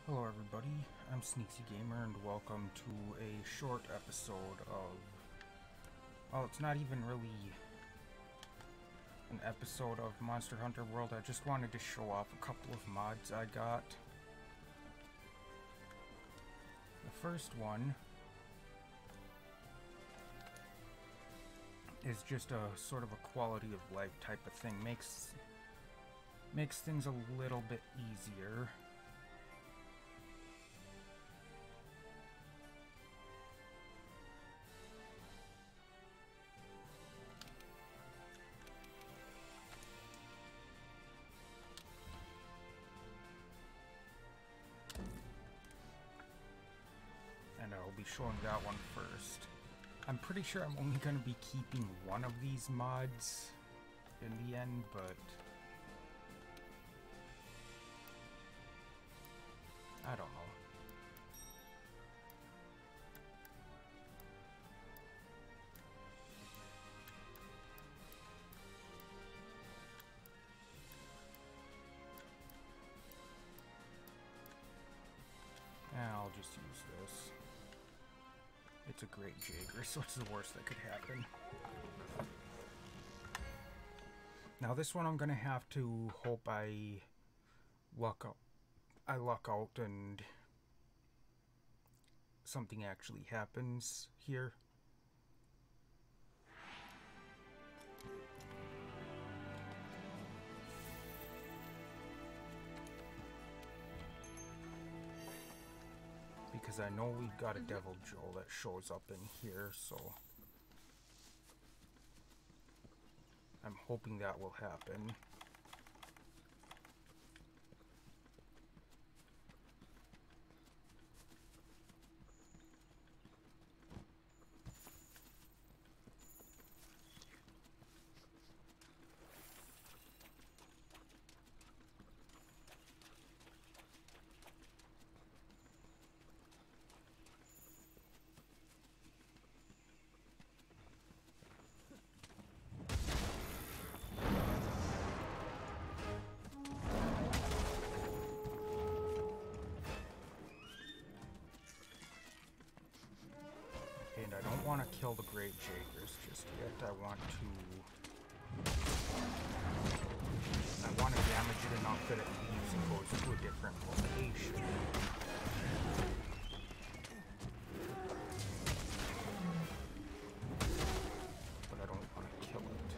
Hello everybody, I'm Sneaksy Gamer and welcome to a short episode of... Well, it's not even really an episode of Monster Hunter World. I just wanted to show off a couple of mods I got. The first one is just a sort of a quality of life type of thing. Makes things a little bit easier. And I'll be showing that one first. I'm pretty sure I'm only going to be keeping one of these mods in the end, but I don't know. And I'll just use this. It's a great Jaeger, so it's the worst that could happen. Now this one I'm gonna have to hope I luck out and something actually happens here. Because I know we've got a Devil Joe that shows up in here, so I'm hoping that will happen. And I don't want to kill the Great Jaegers just yet. I want to damage it enough that it leaves and goes to a different location. But I don't want to kill it.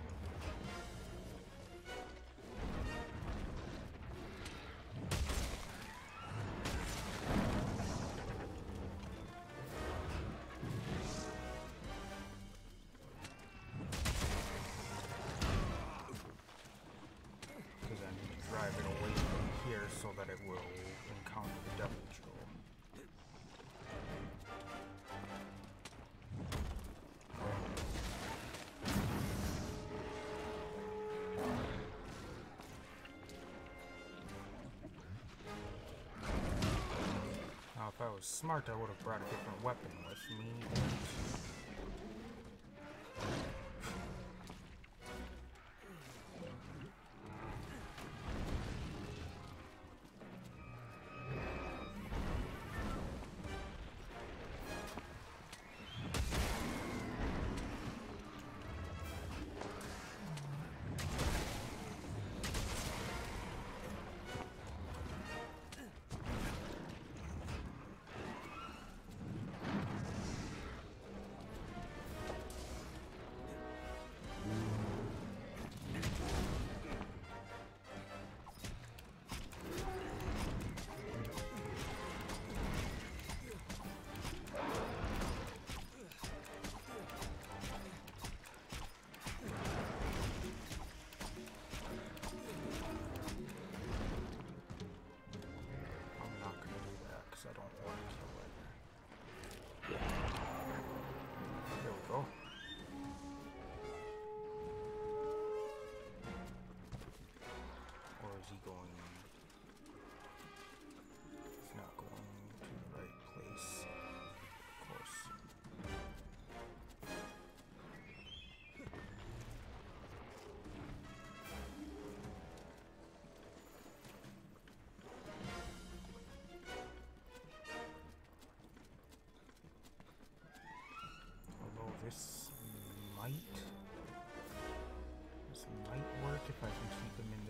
Because I need to drive it away from here so that it will encounter the Devil Joe. Now, if I was smart, I would have brought a different weapon with me.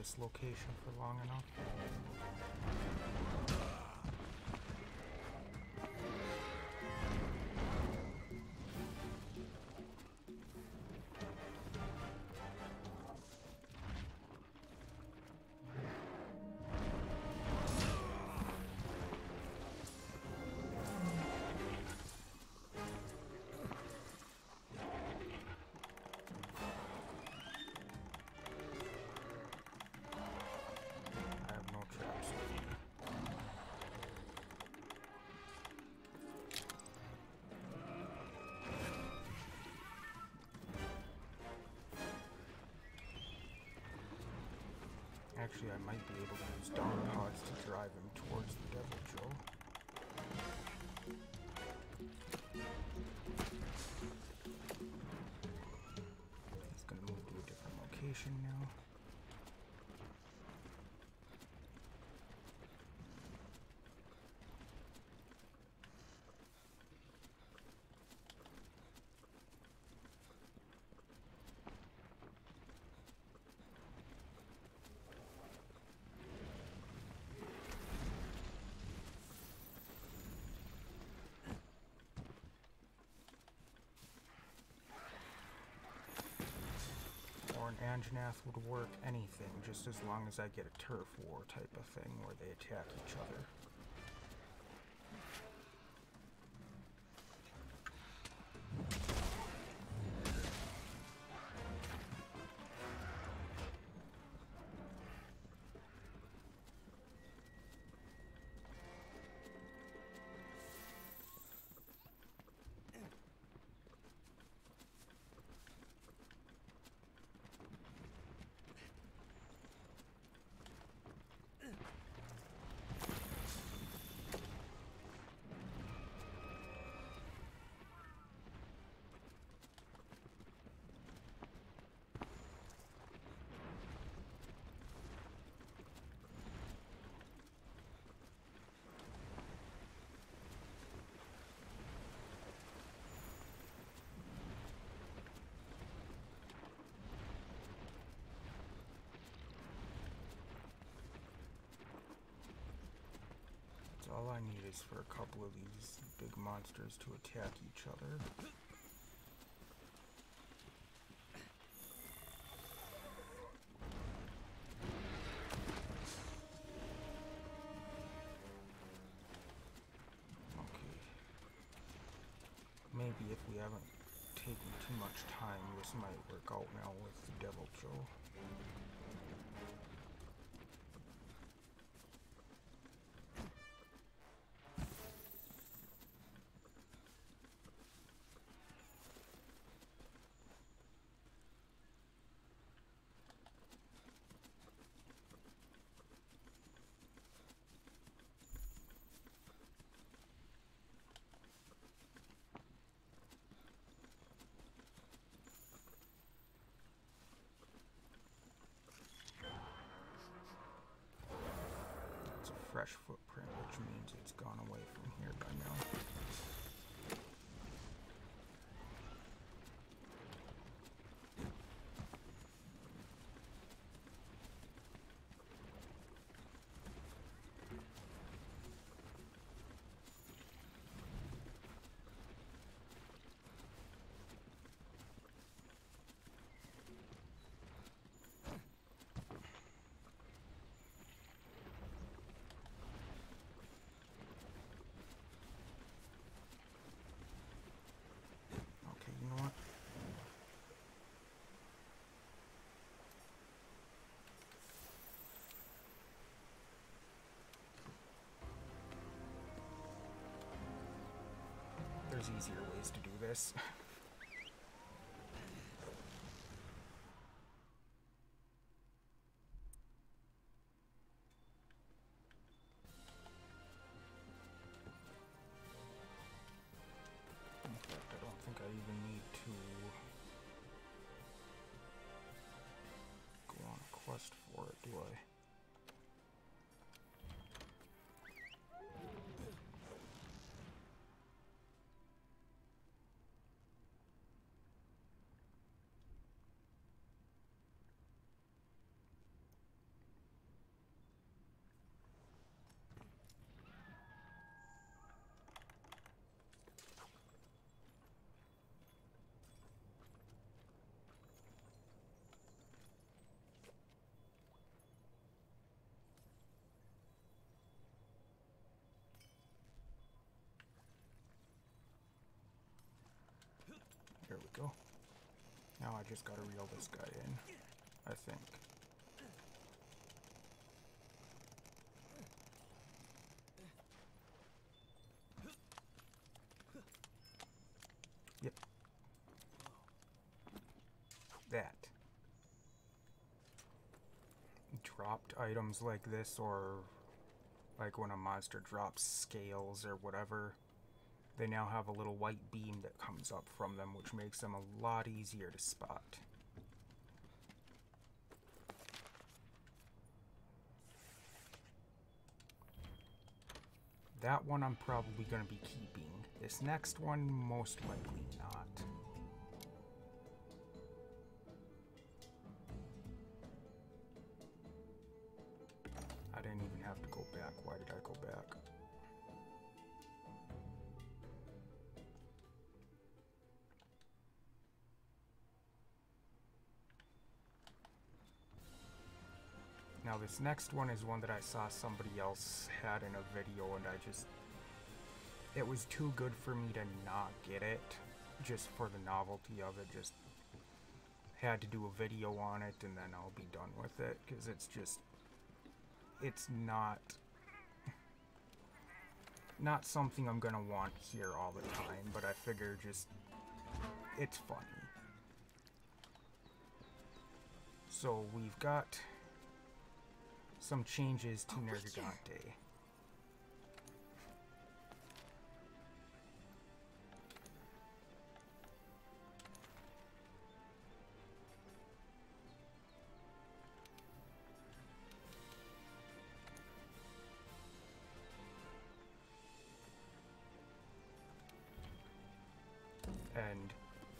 this location for long enough. Actually, I might be able to use Dawn Pods to drive him towards the Deviljho. He's gonna move to a different location now. An Anjanath would work anything, just as long as I get a turf war type of thing where they attack each other. All I need is for a couple of these big monsters to attack each other. Okay. Maybe if we haven't taken too much time, this might work out now with the Deviljho. Fresh footprint, which means it's gone away from here by now. There's easier ways to do this. In fact, I don't think I even need to go on a quest for it, do I? go. Now I just gotta reel this guy in, I think. Yep. That. Dropped items like this, or like when a monster drops scales or whatever, they now have a little white beam that comes up from them, which makes them a lot easier to spot. That one I'm probably going to be keeping. This next one, most likely not. I didn't even have to go back. Why did I go back? Now this next one is one that I saw somebody else had in a video, and it was too good for me to not get it, just for the novelty of it. Just had to do a video on it and then I'll be done with it, because it's not something I'm gonna want here all the time, but I figure it's funny. So we've got some changes to Nergigante. And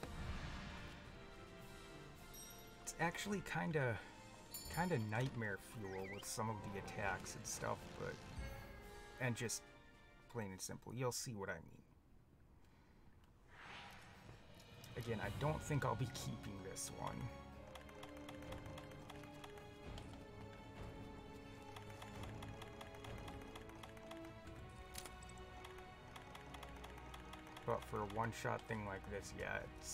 it's actually kind of nightmare fuel with some of the attacks and stuff, and just plain and simple, you'll see what I mean. Again, I don't think I'll be keeping this one. But for a one-shot thing like this, yeah,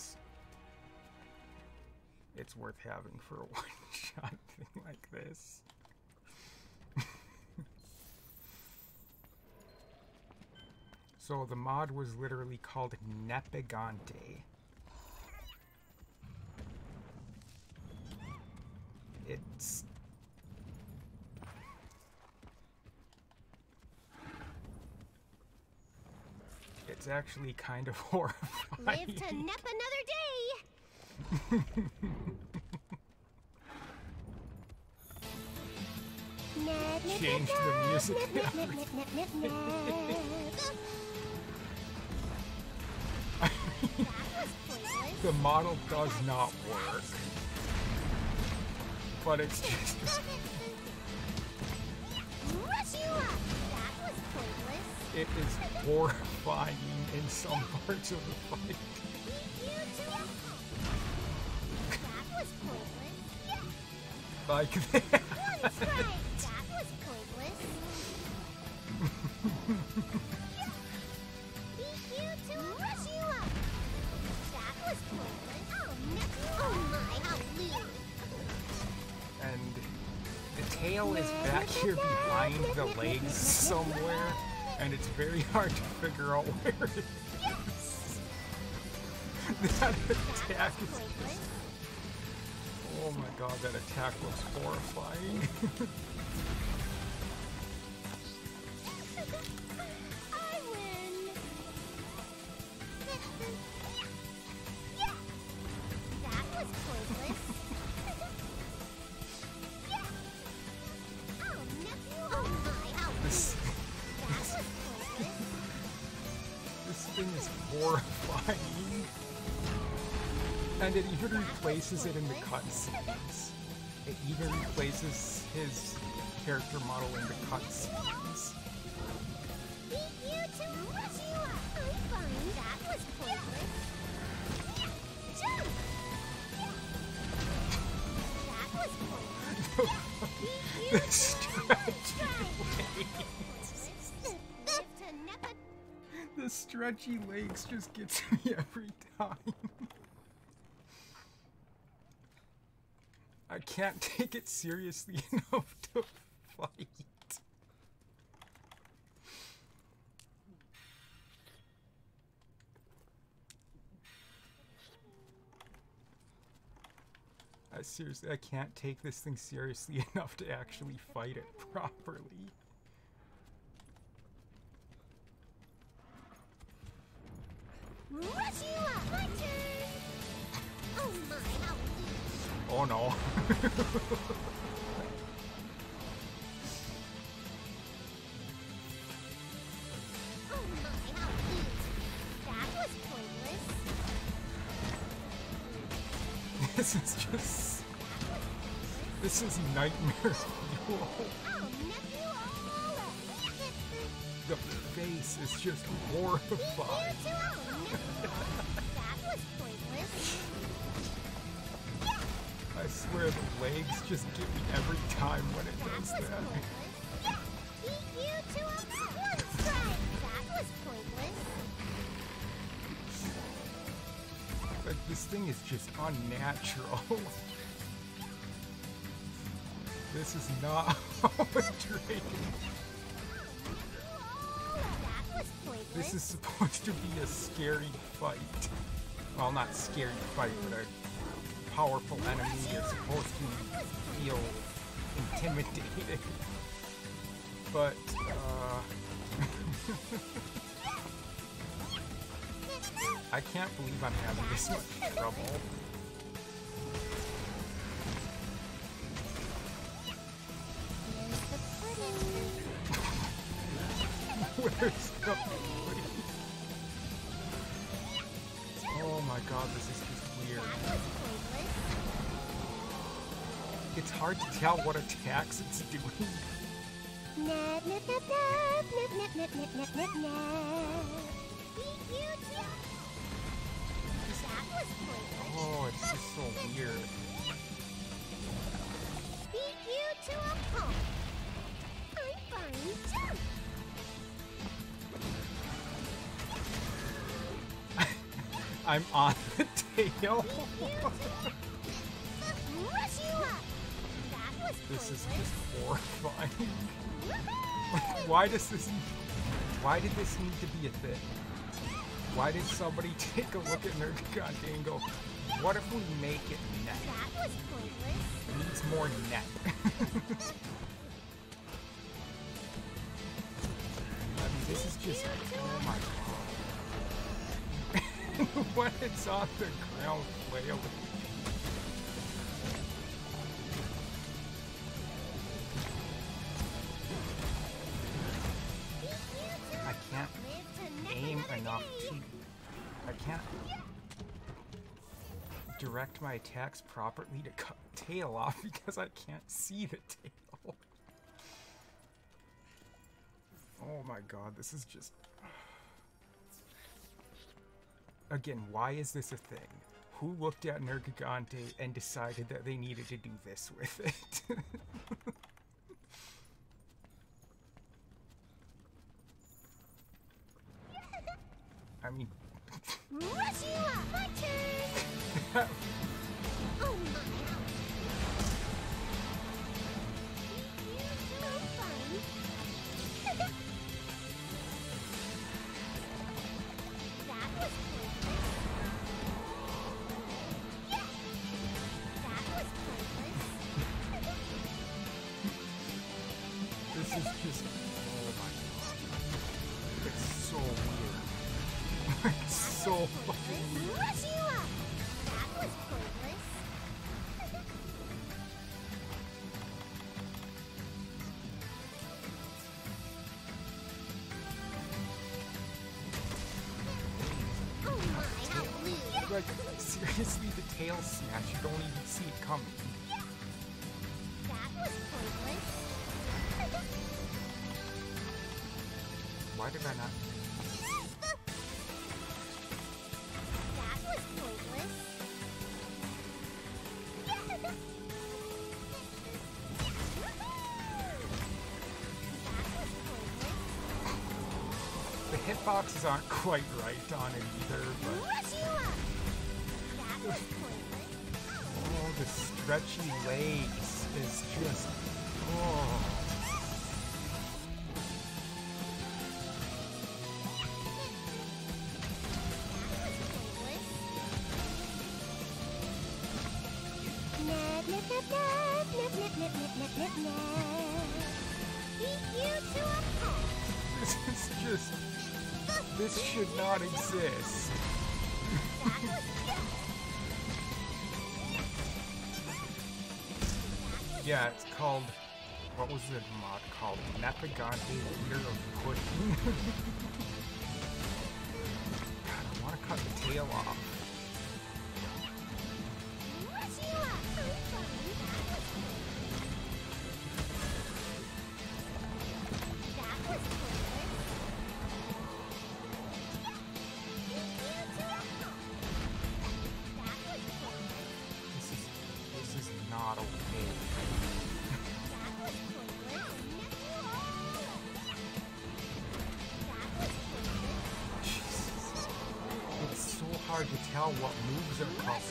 it's worth having for a one-shot thing like this. So the mod was literally called Nepigante. It's actually kind of horrifying. Live to nep another day! Change the music. The model does not work. But it's just... It is horrifying in some parts of the fight. Like that. And the tail is back here behind the legs somewhere, and it's very hard to figure out where it is. That attack is just... Oh my god, that attack looks horrifying. I win! That was pointless. Oh, nephew, oh my, how This thing is horrifying. And it even replaces it in the cutscenes. It even replaces his character model in the cutscenes. The stretchy legs. The stretchy legs just gets me every time. I can't take it seriously enough to fight. Seriously, I can't take this thing seriously enough to actually fight it properly. Rush you up, my turn. Oh my, how loose. Oh no. Oh my, how loose. That was pointless. This is just... This is nightmare fuel. I'll nip you all up. The face is just horrifying. That was pointless. I swear the legs just get me every time when it does That was that. pointless. Beat you to a one strike. That was pointless. Like, this thing is just unnatural. This is not how a dragon... That was pointless. This is supposed to be a scary fight. Well, not scary fight, but a powerful enemy is supposed to feel intimidated. But, I can't believe I'm having this much trouble. Where's the pudding? Oh my god, this is just weird. It's hard to tell what attacks it's doing. Nip, nip, nip, nip, nip, nip, nip, nip, nip, nip. Beat you to... That was pointless. Oh, it's just so weird. Beat you to a pulp. I'm fine, too. I'm on the tail. Rush you up. That was This is pointless. just horrifying. Why did this need to be a thing? Why did somebody take a look at Nergigante and go, what if we make it net? That was pointless. It needs more net. I mean, this is just, oh my god. When it's on the ground flailing. I can't aim enough to... I can't direct my attacks properly to cut the tail off because I can't see the tail. Oh my god, this is just... Again, why is this a thing? Who looked at Nergigante and decided that they needed to do this with it? I mean... Rush you up, my turn. Oh my. Beat you to a fun. That was pointless. That was pointless. This is just... Oh my god. It's so weird. It's so fucking weird. Rush you up. That was pointless. Oh my, how rude. Like, seriously, the tail snatch, you don't even see it coming. That was pointless. Why did I not... That was pointless. That was pointless. The hitboxes aren't quite right on it either, but... Rush you up. That was pointless. Oh, the stretchy legs is just... Oh. Nip, nip, nip, nip, nip, nip, nip, nip, nip, nip. Beat you to a pulp. This is just... This should not exist. Yeah, it's called... What was the mod called? Nepagante Eater of Pudding? God, I want to cut the tail off. This is not okay. It's so hard to tell what moves are called.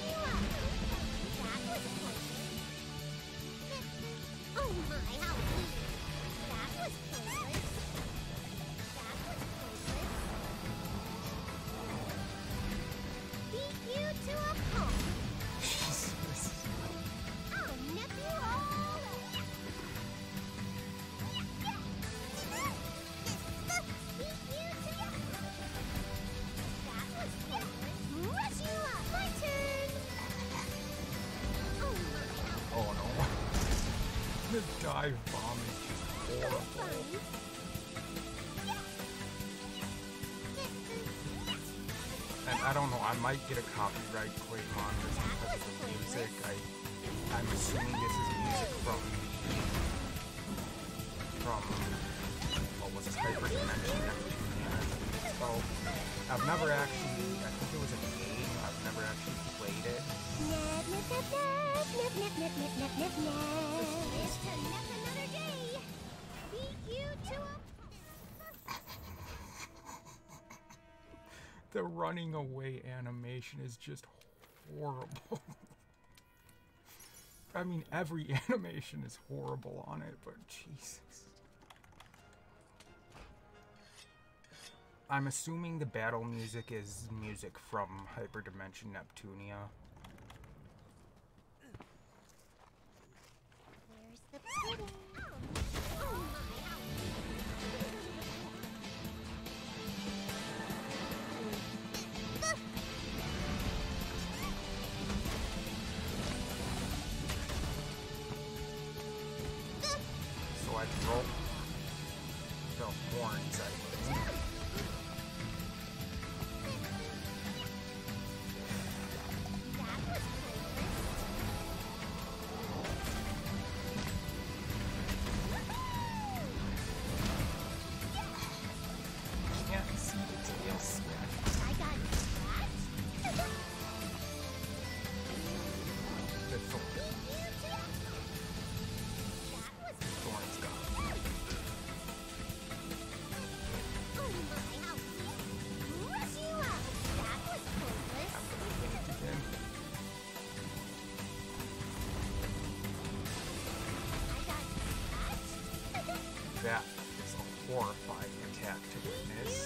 Oh my, how weird. That was pointless. Beat you to a pulp. Jesus. I'll nip you all up. Beat you to a That was pointless. Rush you up. My turn. Oh my, how Oh no. The dive bomb is just horrible. fun. And I don't know, I might get a copyright claim on this because of the music. I'm assuming this is music from what was it, Hyper Dimension Neptunia, I think it's called. I've never actually, I think it was a game, I've never actually played it. Nip, nip, nip, nip, nip, nip, nip, nip, nip, nip. It's to nip another day. Beat you to a The running away animation is just horrible. I mean, every animation is horrible on it, but Jesus. I'm assuming the battle music is music from Hyperdimension Neptunia. Where's the pudding? Oh my, how So I throw the horns at it. that was Can't see the tail swing. I got that. The thorns gone. Oh my, how rush you up. That was pointless. I'm gonna faint again. I got that. That is a horrifying attack to witness.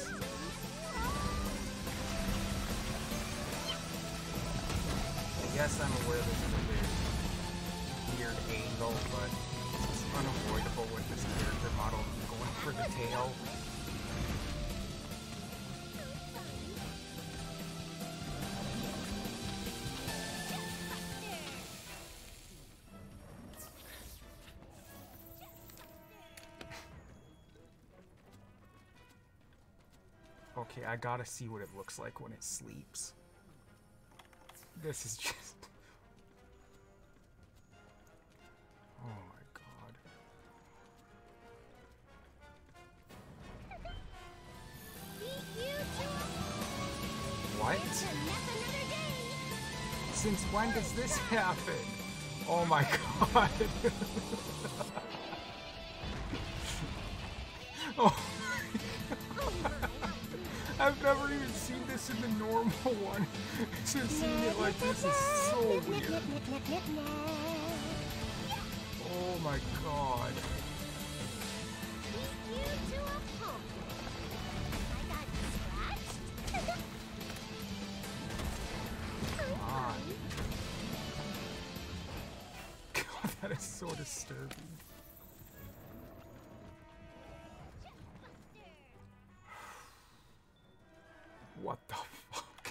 Yes, I'm aware this is a weird angle, but it's unavoidable with this character model going for the tail. Okay, I gotta see what it looks like when it sleeps. This is just... Oh my god. Beat you to a What? to nip another day. Since when does this happen? Oh my god. Oh. Oh my, I've never even seen this in the normal one. So seeing it like this is so weird. Oh my god. Beat you to a pulp. I got scratched. Come on. God, that is so disturbing. What the fuck?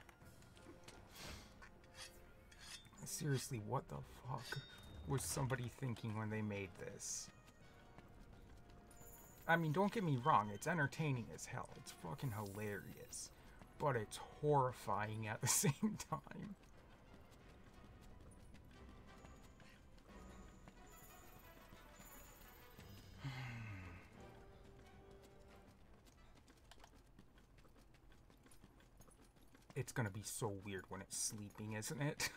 Seriously, what the fuck was somebody thinking when they made this? I mean, don't get me wrong, it's entertaining as hell. It's fucking hilarious. But it's horrifying at the same time. It's gonna be so weird when it's sleeping, isn't it?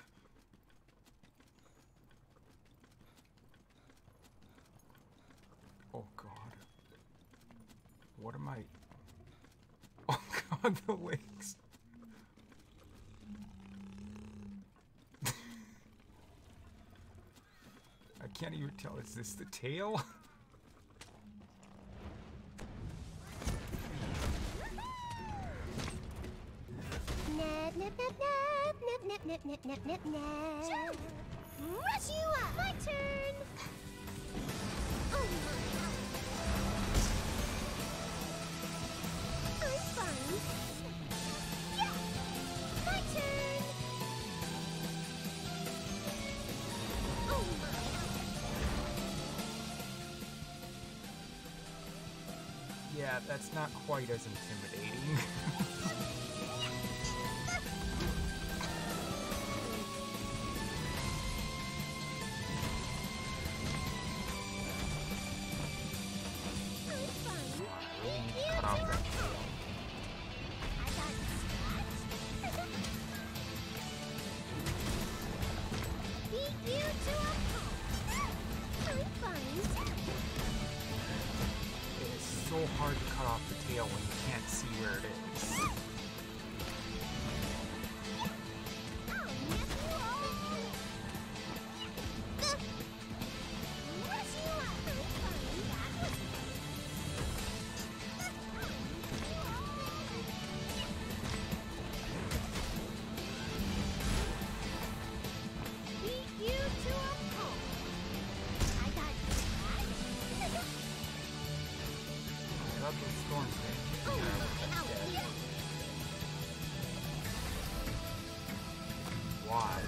Oh god. What am I... Oh god, the legs. I can't even tell, is this the tail? Nip, nip, nip, nip, nip, nip, nip, nip, nip, nip. Rush you up. My turn. Oh my. I'm fine. Yeah. My turn. Oh my. Yeah, that's not quite as intimidating. So hard to cut off the tail when you can't see where it is. Why?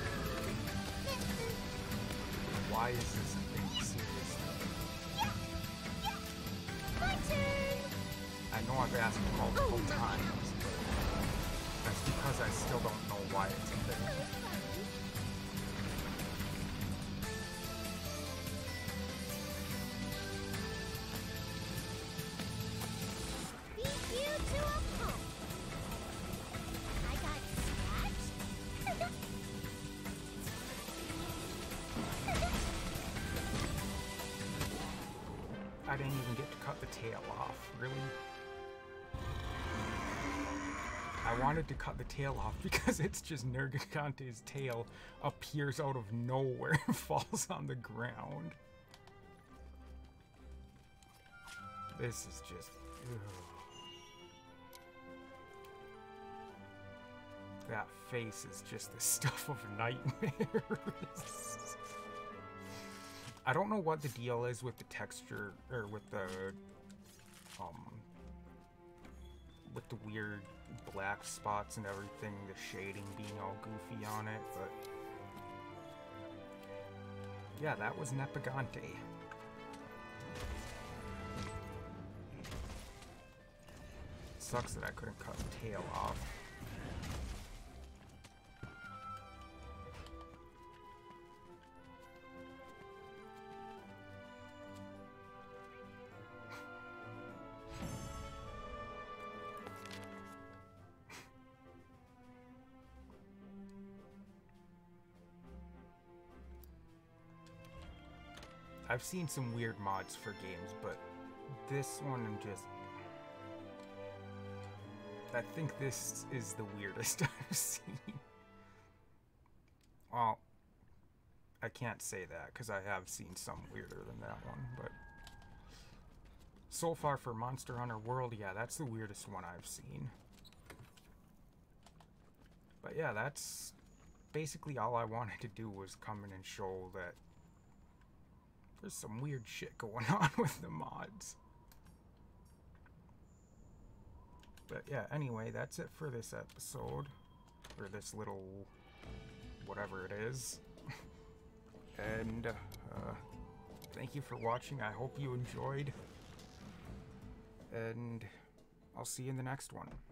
Why is this a thing? Seriously? My turn. I know I've asked multiple times, but that's because I still don't know why it's a thing. I didn't even get to cut the tail off, really? I wanted to cut the tail off because it's just Nergigante's tail appears out of nowhere and falls on the ground. This is just... Ugh. That face is just the stuff of nightmares. I don't know what the deal is with the texture, or with the weird black spots and everything, the shading being all goofy on it, but yeah, that was Nepagante. Sucks that I couldn't cut the tail off. I've seen some weird mods for games, but this one just... I think this is the weirdest I've seen. Well, I can't say that because I have seen some weirder than that one, but so far for Monster Hunter World, yeah, that's the weirdest one I've seen. But yeah, that's basically all I wanted to do, was come in and show that there's some weird shit going on with the mods. But yeah, anyway, that's it for this episode, or this little whatever it is. And thank you for watching. I hope you enjoyed, and I'll see you in the next one.